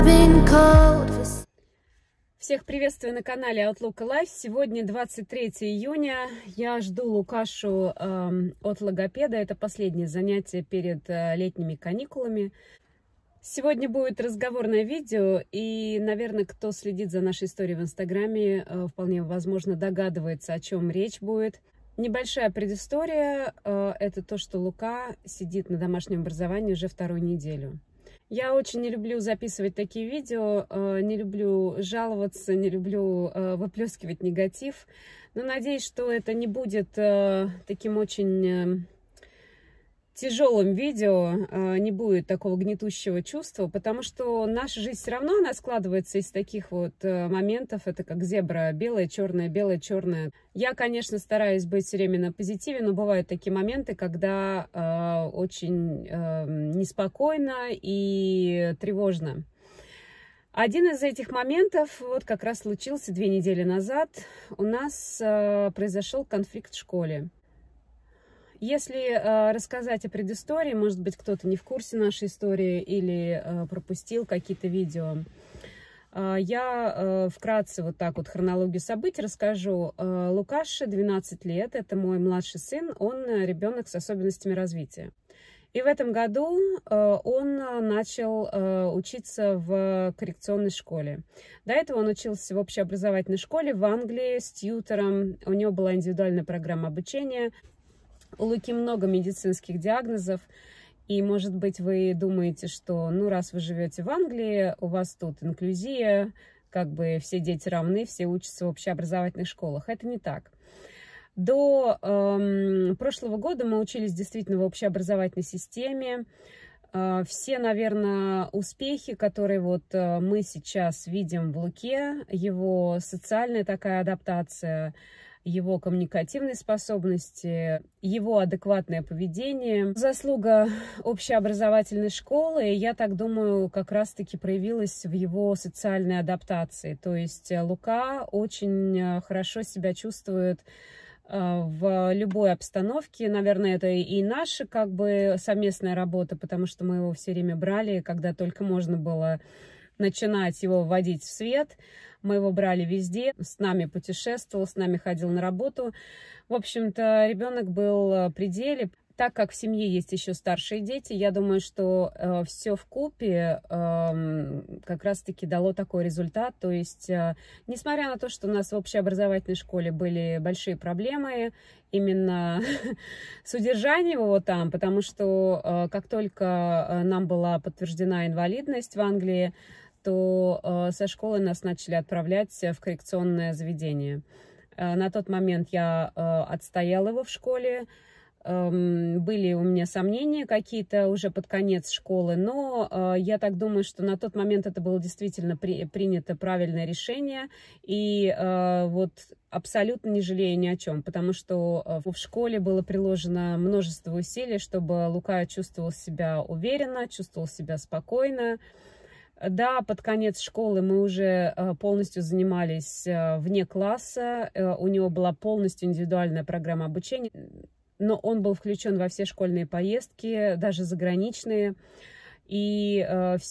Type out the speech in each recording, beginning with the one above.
been cold for... Всех приветствую на канале Outlook Life. Сегодня 23 июня. Я жду Лукашу от логопеда. Это последнее занятие перед летними каникулами. Сегодня будет разговорное видео, и, наверное, кто следит за нашей историей в Инстаграме, вполне возможно догадывается, о чем речь будет. Небольшая предыстория – это то, что Лука сидит на домашнем образовании уже вторую неделю. Я очень не люблю записывать такие видео, не люблю жаловаться, не люблю выплескивать негатив, но надеюсь, что это не будет таким очень тяжелым видео, не будет такого гнетущего чувства, потому что наша жизнь все равно, она складывается из таких вот моментов, это как зебра, белое, черное. Я, конечно, стараюсь быть все время на позитиве, но бывают такие моменты, когда очень неспокойно и тревожно. Один из этих моментов вот как раз случился 2 недели назад. У нас произошел конфликт в школе. Если рассказать о предыстории, может быть, кто-то не в курсе нашей истории или пропустил какие-то видео, я вкратце вот так вот хронологию событий расскажу. Лукаше 12 лет, это мой младший сын, он ребенок с особенностями развития. И в этом году он начал учиться в коррекционной школе. До этого он учился в общеобразовательной школе в Англии с тьютором, у него была индивидуальная программа обучения. У Луки много медицинских диагнозов, и, может быть, вы думаете, что, ну, раз вы живете в Англии, у вас тут инклюзия, как бы все дети равны, все учатся в общеобразовательных школах. Это не так. До прошлого года мы учились действительно в общеобразовательной системе. Все, наверное, успехи, которые вот мы сейчас видим в Луке, его социальная такая адаптация, его коммуникативные способности, его адекватное поведение. Заслуга общеобразовательной школы, я так думаю, как раз-таки проявилась в его социальной адаптации. То есть Лука очень хорошо себя чувствует в любой обстановке. Наверное, это и наша как бы совместная работа, потому что мы его все время брали, когда только можно было начинать его вводить в свет. Мы его брали везде, с нами путешествовал, с нами ходил на работу. В общем-то, ребенок был при деле. Так как в семье есть еще старшие дети, я думаю, что все вкупе как раз-таки дало такой результат. То есть, несмотря на то, что у нас в общеобразовательной школе были большие проблемы именно с удержанием его там, потому что как только нам была подтверждена инвалидность в Англии, то со школы нас начали отправлять в коррекционное заведение. На тот момент я отстояла его в школе. Были у меня сомнения какие-то уже под конец школы, но я так думаю, что на тот момент это было действительно принято правильное решение. И вот абсолютно не жалею ни о чем, потому что в школе было приложено множество усилий, чтобы Лука чувствовал себя уверенно, чувствовал себя спокойно. Да, под конец школы мы уже полностью занимались вне класса, у него была полностью индивидуальная программа обучения, но он был включен во все школьные поездки, даже заграничные, и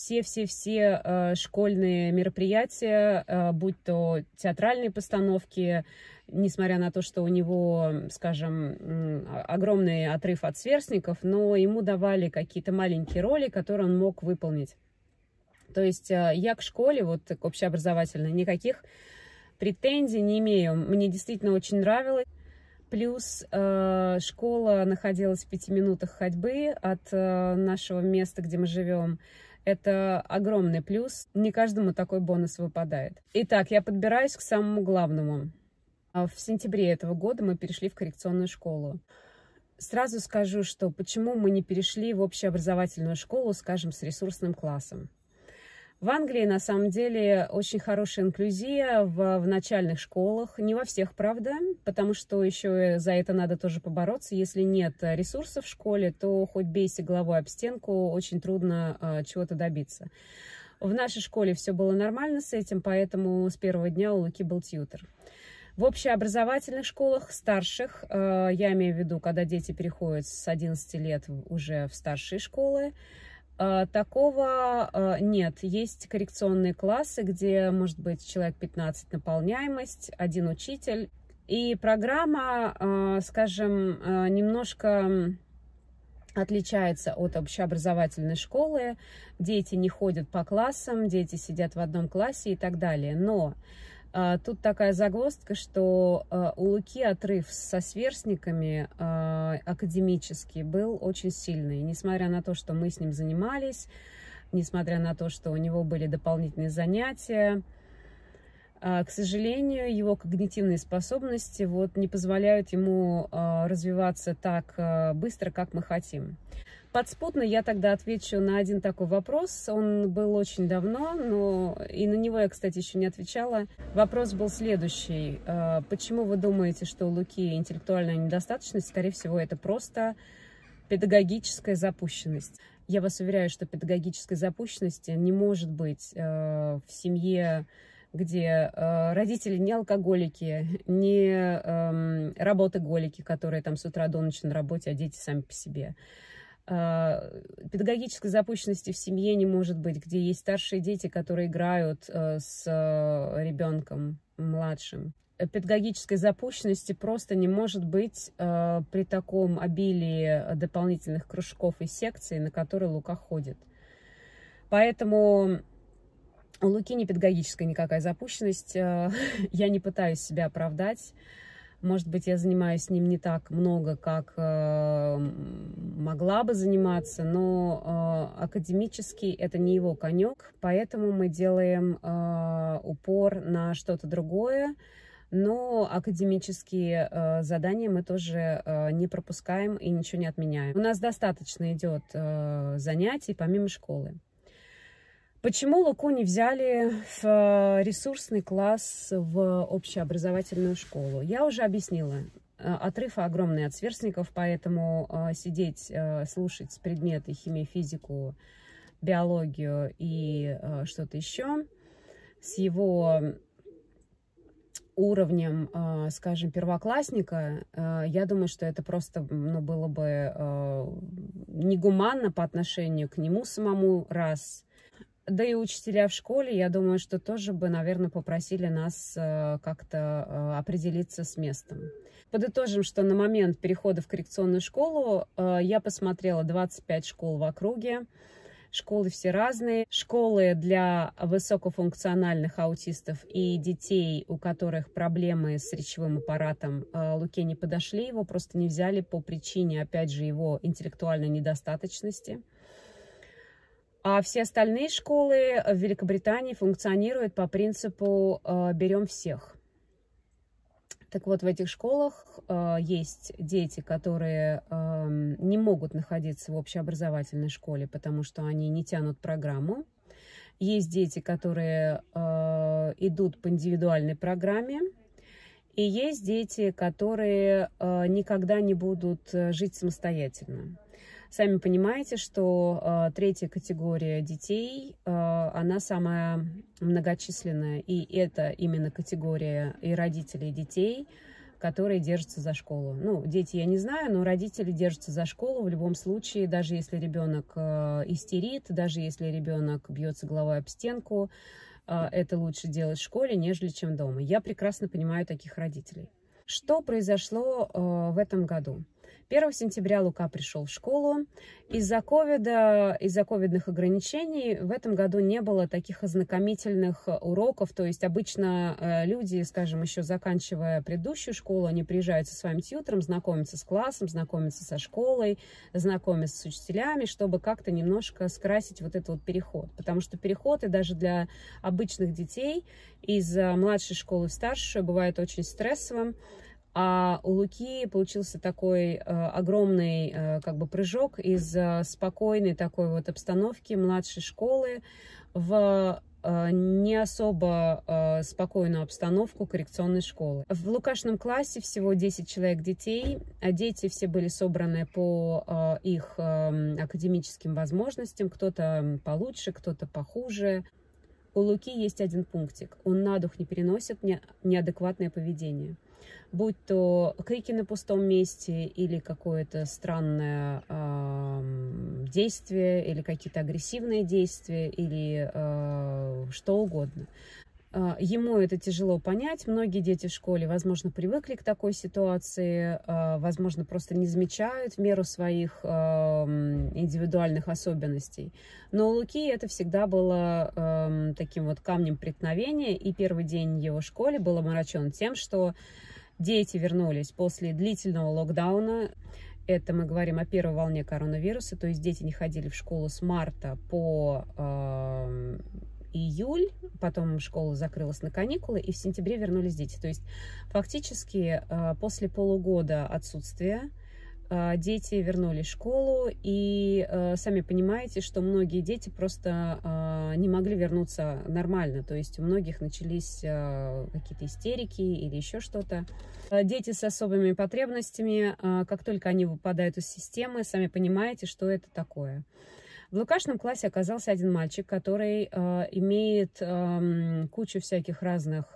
все школьные мероприятия, будь то театральные постановки, несмотря на то, что у него, скажем, огромный отрыв от сверстников, но ему давали какие-то маленькие роли, которые он мог выполнить. То есть я к школе, вот к общеобразовательной, никаких претензий не имею. Мне действительно очень нравилось. Плюс школа находилась в 5 минутах ходьбы от нашего места, где мы живем. Это огромный плюс. Не каждому такой бонус выпадает. Итак, я подбираюсь к самому главному. В сентябре этого года мы перешли в коррекционную школу. Сразу скажу, что почему мы не перешли в общеобразовательную школу, скажем, с ресурсным классом. В Англии, на самом деле, очень хорошая инклюзия в начальных школах. Не во всех, правда, потому что еще за это надо тоже побороться. Если нет ресурсов в школе, то хоть бейся головой об стенку, очень трудно чего-то добиться. В нашей школе все было нормально с этим, поэтому с первого дня у Луки был тьютор. В общеобразовательных школах, старших, я имею в виду, когда дети переходят с 11 лет уже в старшие школы, Такого нет. Есть коррекционные классы, где может быть человек 15 наполняемость, один учитель. И программа, скажем, немножко отличается от общеобразовательной школы. Дети не ходят по классам, дети сидят в одном классе и так далее. Но тут такая загвоздка, что у Луки отрыв со сверстниками академический был очень сильный. Несмотря на то, что мы с ним занимались, несмотря на то, что у него были дополнительные занятия, к сожалению, его когнитивные способности не позволяют ему развиваться так быстро, как мы хотим. Подспудно я тогда отвечу на один такой вопрос. Он был очень давно, но и на него я, кстати, еще не отвечала. Вопрос был следующий. Почему вы думаете, что у Луки интеллектуальная недостаточность? Скорее всего, это просто педагогическая запущенность. Я вас уверяю, что педагогической запущенности не может быть в семье, где родители не алкоголики, не работоголики, которые там с утра до ночи на работе, а дети сами по себе. Педагогической запущенности в семье не может быть, где есть старшие дети, которые играют с ребенком младшим. Педагогической запущенности просто не может быть при таком обилии дополнительных кружков и секций, на которые Лука ходит. Поэтому у Луки не педагогическая никакая запущенность. Я не пытаюсь себя оправдать. Может быть, я занимаюсь с ним не так много, как могла бы заниматься, но академически это не его конек, поэтому мы делаем упор на что-то другое, но академические задания мы тоже не пропускаем и ничего не отменяем. У нас достаточно идет занятий помимо школы. Почему Луку не взяли в ресурсный класс в общеобразовательную школу? Я уже объяснила. Отрыв огромный от сверстников, поэтому сидеть, слушать предметы химию, физику, биологию и что-то еще с его уровнем, скажем, первоклассника, я думаю, что это просто было бы негуманно по отношению к нему самому, раз. Да и учителя в школе, я думаю, что тоже бы, наверное, попросили нас как-то определиться с местом. Подытожим, что на момент перехода в коррекционную школу я посмотрела 25 школ в округе. Школы все разные. Школы для высокофункциональных аутистов и детей, у которых проблемы с речевым аппаратом, Луке не подошли. Его просто не взяли по причине, опять же, его интеллектуальной недостаточности. А все остальные школы в Великобритании функционируют по принципу «берем всех». Так вот, в этих школах есть дети, которые не могут находиться в общеобразовательной школе, потому что они не тянут программу. Есть дети, которые идут по индивидуальной программе. И есть дети, которые никогда не будут жить самостоятельно. Сами понимаете, что третья категория детей, она самая многочисленная. И это именно категория и родителей детей, которые держатся за школу. Ну, дети я не знаю, но родители держатся за школу в любом случае, даже если ребенок истерит, даже если ребенок бьется головой об стенку, это лучше делать в школе, нежели чем дома. Я прекрасно понимаю таких родителей. Что произошло в этом году? 1 сентября Лука пришел в школу. Из-за ковидных ограничений в этом году не было таких ознакомительных уроков. То есть обычно люди, скажем, еще заканчивая предыдущую школу, они приезжают со своим тьютором, знакомятся с классом, знакомятся со школой, знакомятся с учителями, чтобы как-то немножко скрасить вот этот вот переход. Потому что переход и даже для обычных детей из младшей школы в старшую бывает очень стрессовым. А у Луки получился такой огромный как бы прыжок из спокойной такой вот обстановки младшей школы в не особо спокойную обстановку коррекционной школы. В Лукашном классе всего 10 человек детей, а дети все были собраны по их академическим возможностям, кто-то получше, кто-то похуже. У Луки есть один пунктик. Он на дух не переносит неадекватное поведение. Будь то крики на пустом месте или какое-то странное действия или какие-то агрессивные действия или что угодно. Ему это тяжело понять. Многие дети в школе, возможно, привыкли к такой ситуации, возможно, просто не замечают в меру своих индивидуальных особенностей. Но у Луки это всегда было таким вот камнем преткновения, и первый день его в школе был омрачен тем, что дети вернулись после длительного локдауна. Это мы говорим о первой волне коронавируса, то есть дети не ходили в школу с марта по июль, потом школа закрылась на каникулы, и в сентябре вернулись дети. То есть фактически после полугода отсутствия дети вернулись в школу, и сами понимаете, что многие дети просто не могли вернуться нормально, то есть у многих начались какие-то истерики или еще что-то. Дети с особыми потребностями, как только они выпадают из системы, сами понимаете, что это такое. В Лукашном классе оказался один мальчик, который имеет кучу всяких разных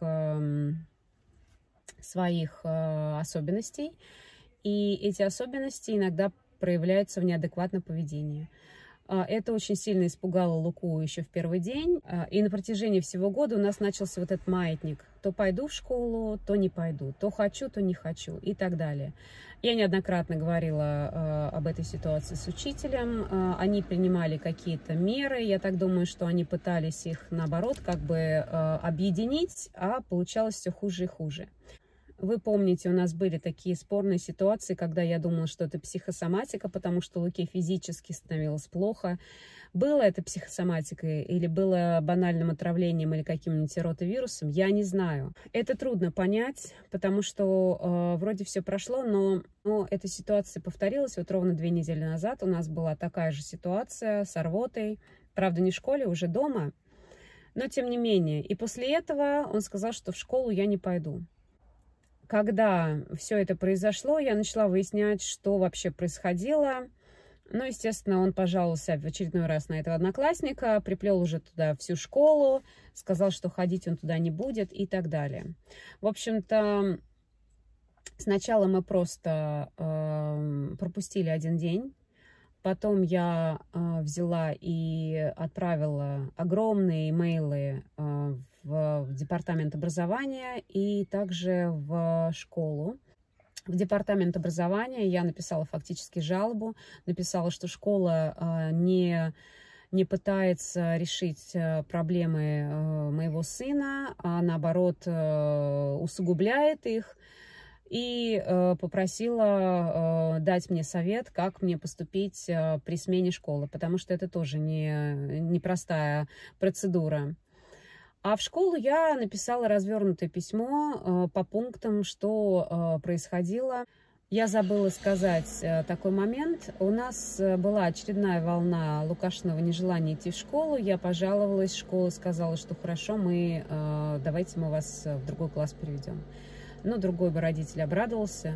своих особенностей, и эти особенности иногда проявляются в неадекватном поведении. Это очень сильно испугало Луку еще в первый день, и на протяжении всего года у нас начался вот этот маятник. То пойду в школу, то не пойду, то хочу, то не хочу и так далее. Я неоднократно говорила об этой ситуации с учителем, они принимали какие-то меры, я так думаю, что они пытались их, наоборот, как бы объединить, а получалось все хуже и хуже. Вы помните, у нас были такие спорные ситуации, когда я думала, что это психосоматика, потому что Луке физически становилось плохо. Было это психосоматикой или было банальным отравлением или каким-нибудь ротавирусом, я не знаю. Это трудно понять, потому что вроде все прошло, но эта ситуация повторилась. Вот ровно 2 недели назад у нас была такая же ситуация с рвотой. Правда, не в школе, уже дома, но тем не менее. И после этого он сказал, что в школу я не пойду. Когда все это произошло, я начала выяснять, что вообще происходило. Ну, естественно, он пожаловался в очередной раз на этого одноклассника, приплел уже туда всю школу, сказал, что ходить он туда не будет и так далее. В общем-то, сначала мы просто пропустили один день. Потом я взяла и отправила огромные имейлы в департамент образования и также в школу. В департамент образования я написала фактически жалобу, написала, что школа не пытается решить проблемы моего сына, а наоборот усугубляет их. И попросила дать мне совет, как мне поступить при смене школы, потому что это тоже непростая процедура. А в школу я написала развернутое письмо по пунктам, что происходило. Я забыла сказать такой момент. У нас была очередная волна Лукашиного нежелания идти в школу. Я пожаловалась, школа сказала, что хорошо, давайте мы вас в другой класс переведем. Но другой бы родитель обрадовался.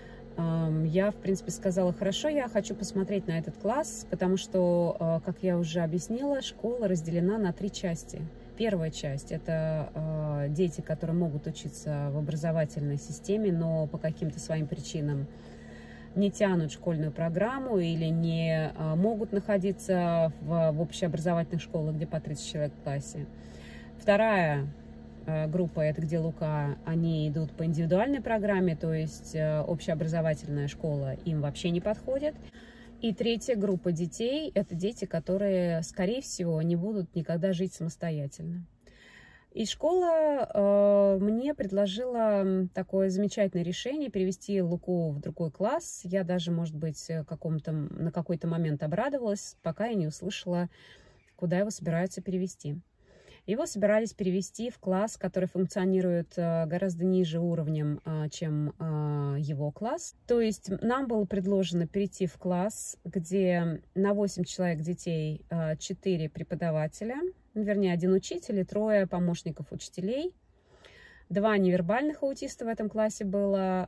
Я, в принципе, сказала, хорошо, я хочу посмотреть на этот класс, потому что, как я уже объяснила, школа разделена на 3 части. Первая часть – это дети, которые могут учиться в образовательной системе, но по каким-то своим причинам не тянут школьную программу или не могут находиться в общеобразовательных школах, где по 30 человек в классе. Вторая группа, это где Лука, они идут по индивидуальной программе, то есть общеобразовательная школа им вообще не подходит. И третья группа детей, это дети, которые, скорее всего, не будут никогда жить самостоятельно. И школа мне предложила такое замечательное решение перевести Луку в другой класс. Я даже, может быть, на какой-то момент обрадовалась, пока я не услышала, куда его собираются перевести. Его собирались перевести в класс, который функционирует гораздо ниже уровнем, чем его класс. То есть нам было предложено перейти в класс, где на 8 человек детей 4 преподавателя, вернее, 1 учитель и 3 помощников учителей. 2 невербальных аутиста в этом классе было,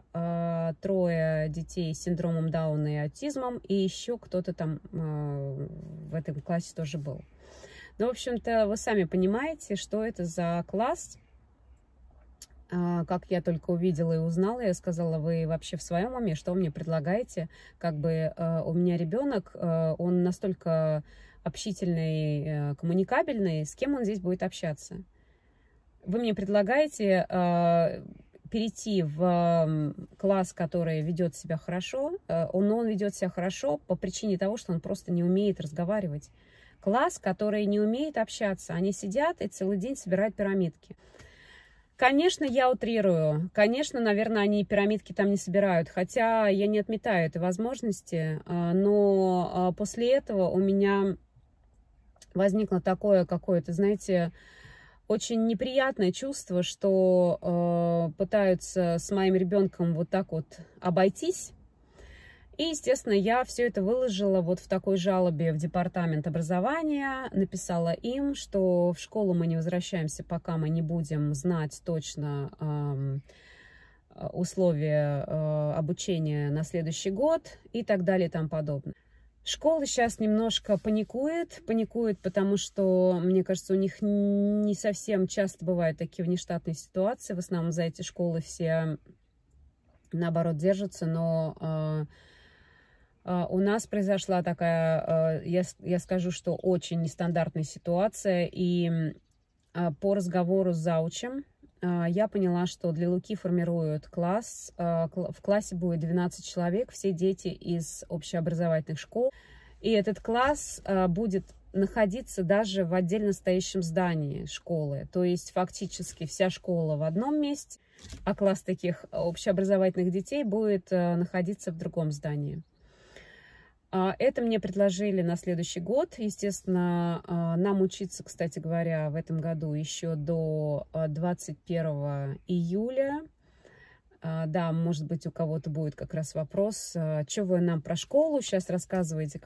3 детей с синдромом Дауна и аутизмом, и еще кто-то там в этом классе тоже был. Ну, в общем-то, вы сами понимаете, что это за класс. Как я только увидела и узнала, я сказала: вы вообще в своем уме, что вы мне предлагаете? Как бы у меня ребенок, он настолько общительный, коммуникабельный, с кем он здесь будет общаться? Вы мне предлагаете перейти в класс, который ведет себя хорошо, но он ведет себя хорошо по причине того, что он просто не умеет разговаривать. Класс, который не умеет общаться, они сидят и целый день собирают пирамидки. Конечно, я утрирую. Конечно, наверное, они пирамидки там не собирают, хотя я не отметаю этой возможности, но после этого у меня возникло такое какое-то, знаете, очень неприятное чувство, что пытаются с моим ребенком вот так вот обойтись. И, естественно, я все это выложила вот в такой жалобе в департамент образования, написала им, что в школу мы не возвращаемся, пока мы не будем знать точно условия обучения на следующий год и так далее и тому подобное. Школа сейчас немножко паникует, потому что, мне кажется, у них не совсем часто бывают такие внештатные ситуации, в основном за эти школы все, наоборот, держатся, но... У нас произошла такая, я скажу, что очень нестандартная ситуация, и по разговору с заучем я поняла, что для Луки формируют класс, в классе будет 12 человек, все дети из общеобразовательных школ, и этот класс будет находиться даже в отдельно стоящем здании школы, то есть фактически вся школа в одном месте, а класс таких общеобразовательных детей будет находиться в другом здании. Это мне предложили на следующий год. Естественно, нам учиться, кстати говоря, в этом году еще до 21 июля. Да, может быть, у кого-то будет как раз вопрос, что вы нам про школу сейчас рассказываете,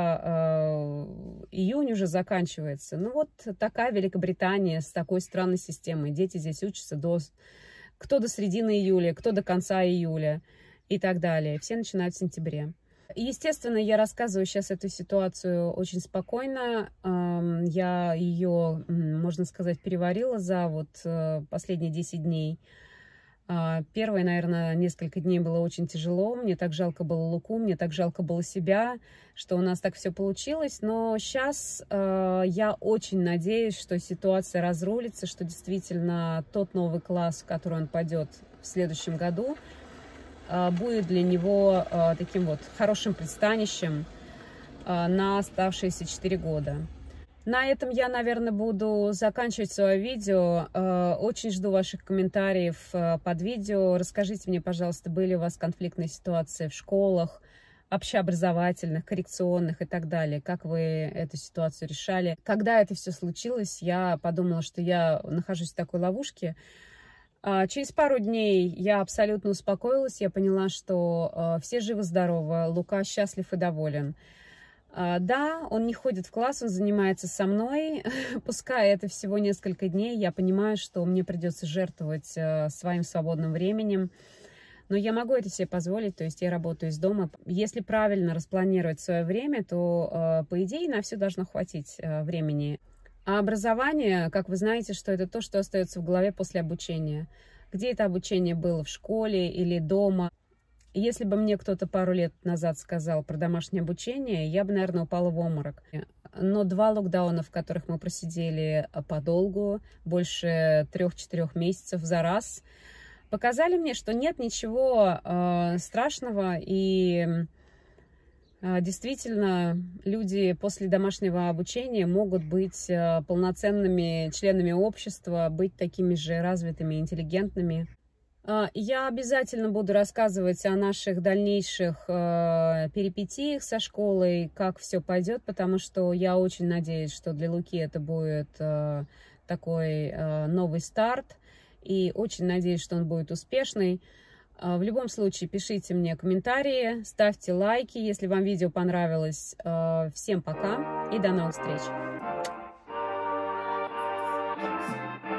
когда июнь уже заканчивается. Ну вот такая Великобритания с такой странной системой. Дети здесь учатся кто до середины июля, кто до конца июля и так далее. Все начинают в сентябре. Естественно, я рассказываю сейчас эту ситуацию очень спокойно. Я ее, можно сказать, переварила за вот последние 10 дней. Первые, наверное, несколько дней было очень тяжело. Мне так жалко было Луку, мне так жалко было себя, что у нас так все получилось. Но сейчас я очень надеюсь, что ситуация разрулится, что действительно тот новый класс, в который он пойдет в следующем году, будет для него таким вот хорошим пристанищем на оставшиеся 4 года. На этом я, наверное, буду заканчивать свое видео. Очень жду ваших комментариев под видео. Расскажите мне, пожалуйста, были у вас конфликтные ситуации в школах, общеобразовательных, коррекционных и так далее? Как вы эту ситуацию решали? Когда это все случилось, я подумала, что я нахожусь в такой ловушке. Через пару дней я абсолютно успокоилась, я поняла, что все живы-здоровы, Лука счастлив и доволен. Да, он не ходит в класс, он занимается со мной, пускай это всего несколько дней, я понимаю, что мне придется жертвовать своим свободным временем, но я могу это себе позволить, то есть я работаю из дома. Если правильно распланировать свое время, то, по идее, на все должно хватить времени. А образование, как вы знаете, что это то, что остается в голове после обучения. Где это обучение было, в школе или дома? Если бы мне кто-то пару лет назад сказал про домашнее обучение, я бы, наверное, упала в обморок. Но 2 локдауна, в которых мы просидели подолгу, больше 3-4 месяцев за раз, показали мне, что нет ничего страшного, и действительно, люди после домашнего обучения могут быть полноценными членами общества, быть такими же развитыми, интеллигентными. Я обязательно буду рассказывать о наших дальнейших перипетиях со школой, как все пойдет, потому что я очень надеюсь, что для Луки это будет такой новый старт, и очень надеюсь, что он будет успешный. В любом случае, пишите мне комментарии, ставьте лайки, если вам видео понравилось. Всем пока и до новых встреч!